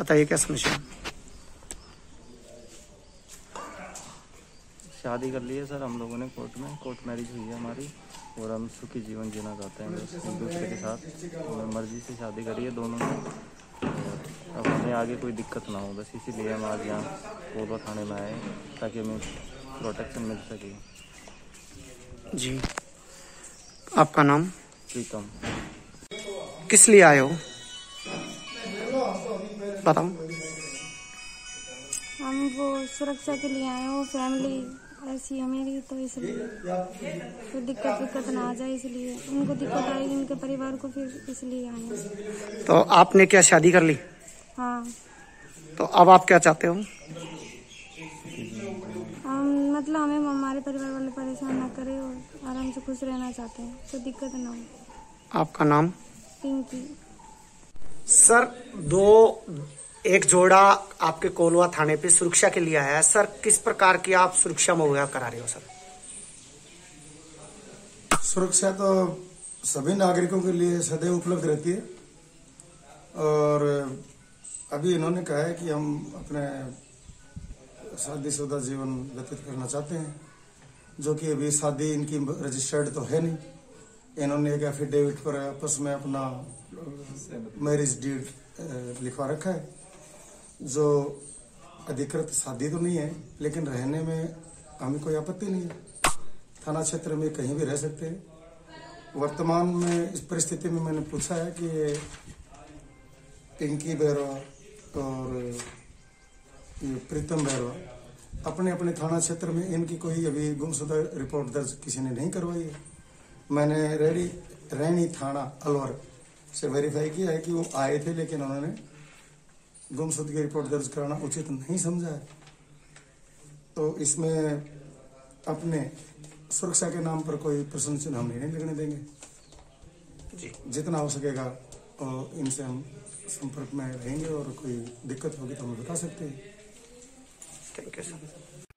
बताइए क्या समस्या। शादी कर ली है सर हम लोगों ने कोर्ट मैरिज हुई है हमारी, और हम सुखी जीवन जीना चाहते हैं बस एक दूसरे के साथ। हमें मर्जी से शादी करी है दोनों ने, और अब हमें आगे कोई दिक्कत ना हो, बस इसीलिए हम आज यहाँ कोलवा थाने में आए ताकि हमें प्रोटेक्शन मिल सके। जी, आपका नाम? प्रीतम। किस लिए आए हो बताओ। हम वो सुरक्षा के लिए आए हो, फैमिली ऐसी है मेरी, तो इसलिए कोई दिक्कत ना आ जाए, इसलिए उनको दिक्कत आएगी उनके परिवार को, फिर इसलिए आए हैं। तो आपने क्या शादी कर ली? हाँ। तो अब आप क्या चाहते हो? हम मतलब हमें हमारे परिवार वाले परेशान ना करें और आराम से खुश रहना चाहते हैं, कोई दिक्कत ना हो। आपका नाम? पिंकी। सर, एक जोड़ा आपके कोलवा थाने पे सुरक्षा के लिए आया है सर, किस प्रकार की आप सुरक्षा मुहैया करा रहे हो सर? सुरक्षा तो सभी नागरिकों के लिए सदैव उपलब्ध रहती है, और अभी इन्होंने कहा है कि हम अपने शादीशुदा जीवन व्यतीत करना चाहते हैं, जो कि अभी शादी इनकी रजिस्टर्ड तो है नहीं। इन्होंने एक एफिडेविट पर आपस में अपना मैरिज डीड लिखवा रखा है, जो अधिकृत शादी तो नहीं है, लेकिन रहने में हमें कोई आपत्ति नहीं है। थाना क्षेत्र में कहीं भी रह सकते हैं। वर्तमान में इस परिस्थिति में मैंने पूछा है कि पिंकी बैरवा और प्रीतम बैरवा अपने अपने थाना क्षेत्र में, इनकी कोई अभी गुमशुदा रिपोर्ट दर्ज किसी ने नहीं करवाई है। मैंने रैनी थाना अलवर से वेरीफाई किया है कि वो आए थे, लेकिन उन्होंने गुमशुदगी रिपोर्ट दर्ज कराना उचित नहीं समझा है। तो इसमें अपने सुरक्षा के नाम पर कोई प्रश्न चिन्ह हम नहीं लगने देंगे जी। जितना हो सकेगा इनसे हम संपर्क में रहेंगे, और कोई दिक्कत होगी तो हम बता सकते हैं। Thank you sir.